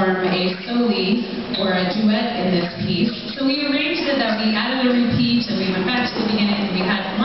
perform a soli or a duet in this piece. So we arranged it that we added a repeat and we went back to the beginning and we had